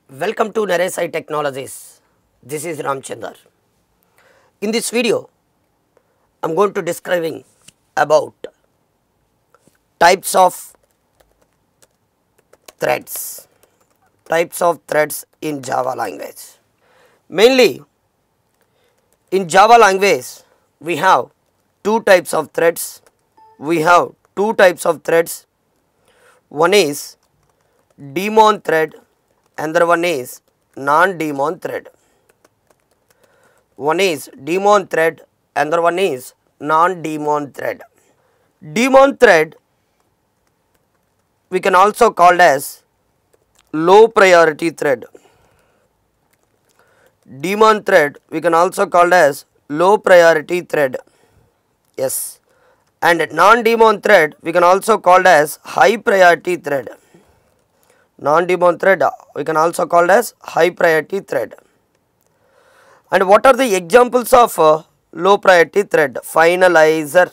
Welcome to Naresai Technologies. This is Ramchandar. In this video, I am going to describing about types of threads in Java language. Mainly in Java language, we have two types of threads. One is daemon thread, another one is non-daemon thread. One is daemon thread, another one is non-daemon thread. Daemon thread we can also called as low priority thread. Daemon thread we can also called as low priority thread. Yes. And non-daemon thread we can also called as high priority thread. Non-daemon thread we can also called as high priority thread. And what are the examples of low priority thread? Finalizer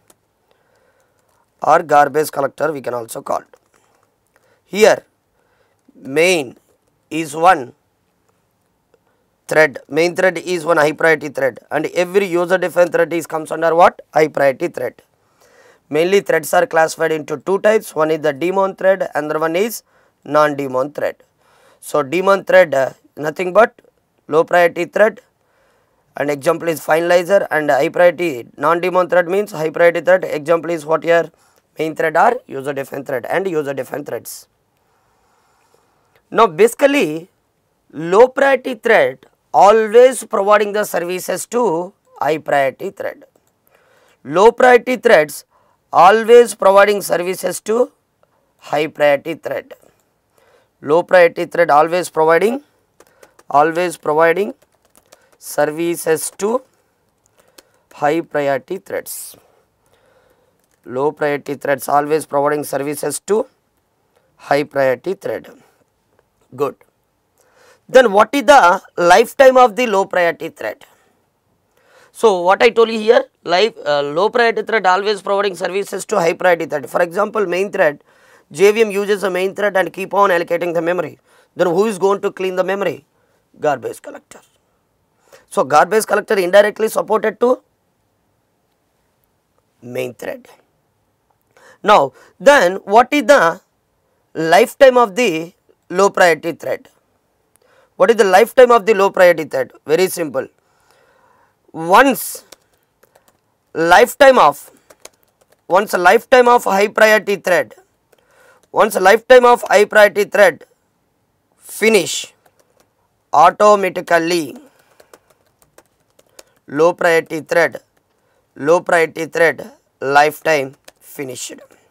or garbage collector we can also call. Here main is one thread. Main thread is one high priority thread, and every user defined thread comes under what? High priority thread. Mainly threads are classified into two types. One is the daemon thread, another one is non-daemon thread. So daemon thread nothing but low priority thread, and example is finalizer. And high priority non-daemon thread means high priority thread. Example is what here? Main thread or user defined thread and user defined threads. Now basically low priority thread always providing the services to high priority thread. Low priority threads always providing services to high priority thread. Low priority thread always providing services to high priority threads. Low priority threads always providing services to high priority thread. Good. Then what is the lifetime of the low priority thread? So what I told you here, low priority thread always providing services to high priority thread. For example, main thread, JVM uses a main thread and keep on allocating the memory. Then who is going to clean the memory? Garbage collector. So garbage collector indirectly supported to main thread. Now then what is the lifetime of the low priority thread? What is the lifetime of the low priority thread? Very simple. Once lifetime of high priority thread, finish, automatically low priority thread lifetime finished.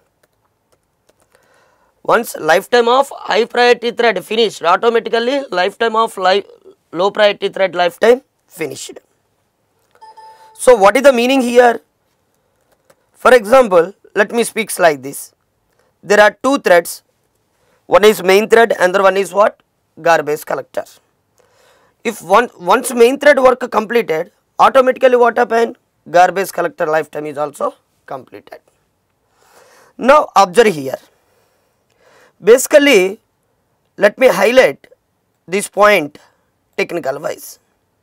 Once lifetime of high priority thread finished, automatically lifetime of low priority thread lifetime finished. So what is the meaning here? For example, let me speak like this. There are two threads. One is main thread, another one is what? Garbage collector. If once main thread work completed, automatically what happened? Garbage collector lifetime is also completed. Now observe here. Basically, let me highlight this point technical wise.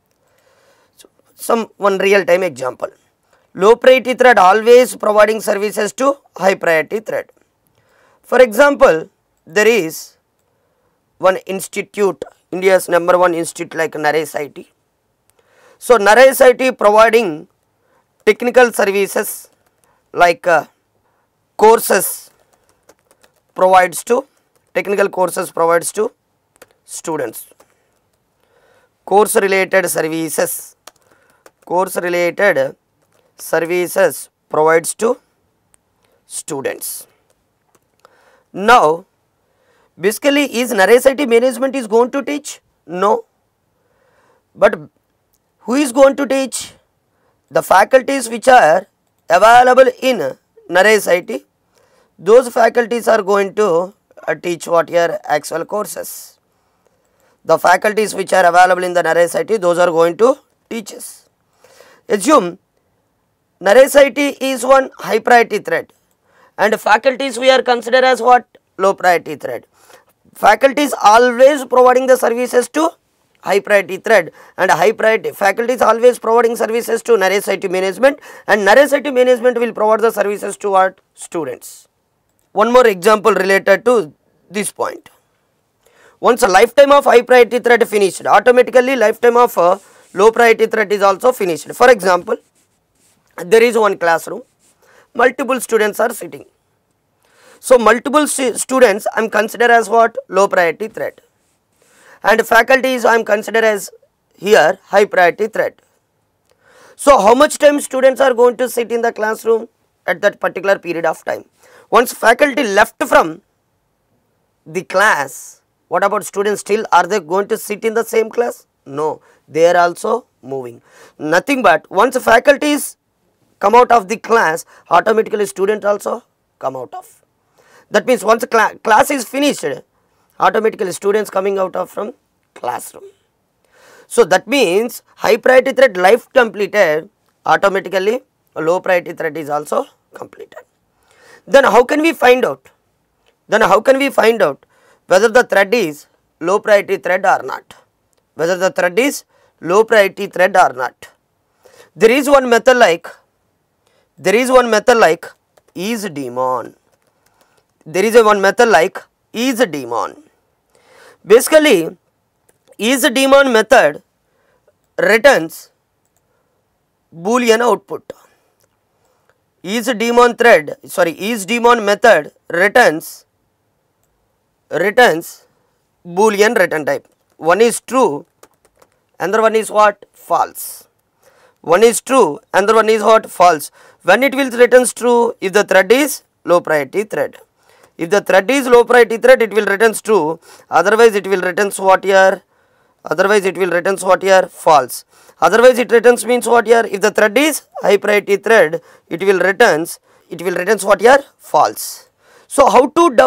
So, one real time example. Low priority thread always providing services to high priority thread. For example, there is one institute, India's #1 institute like Naresai IT. So Naresai IT providing technical services like technical courses provides to students. Course related services provides to students. Now basically is Naresai IT management is going to teach? No. But who is going to teach? The faculties which are available in Naresai IT, those faculties are going to teach what here? Actual courses. The faculties which are available in the Naresai IT, those are going to teach us. Assume Naresai IT is one high priority thread and faculties we are considered as what? Low priority thread. faculty is always providing the services to high priority thread, and high priority faculty is always providing services to narrative management, and narrative management will provide the services to what? Students. One more example related to this point. Once a lifetime of high priority thread finished, automatically lifetime of a low priority thread is also finished. For example, there is one classroom, multiple students are sitting. So multiple students I am considered as what? Low priority thread, and faculties I am considered as here high priority thread. So how much time students are going to sit in the classroom at that particular period of time? Once faculty left from the class, what about students? Still are they going to sit in the same class? No, they are also moving. Nothing but once faculties come out of the class, automatically student also come out of. That means once class is finished, automatically students coming out of from classroom. So that means high priority thread life completed, automatically a low priority thread is also completed. Then how can we find out? Whether the thread is low priority thread or not? Whether the thread is low priority thread or not? There is one method like isDemon. There is one method like isDemon. Basically, isDemon method returns Boolean output. isDemon method returns Boolean return type. One is true, another one is what? False. One is true, another one is what? False. When it will returns true, if the thread is low priority thread. If the thread is low priority thread, it will returns true. Otherwise, it will returns what here? False. Otherwise, it returns means what here? If the thread is high priority thread, it will returns what here? False. So how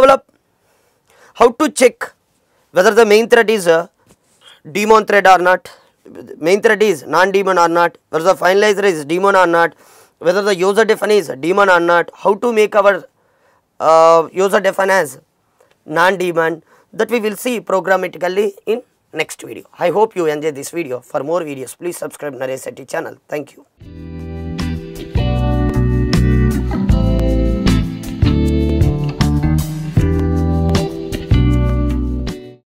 to check whether the main thread is a daemon thread or not, main thread is non-daemon or not, whether the finalizer is daemon or not, whether the user define is daemon or not, how to make our user define as non-daemon, that we will see programmatically in next video. I hope you enjoy this video. For more videos, please subscribe Naresh IT channel. Thank you.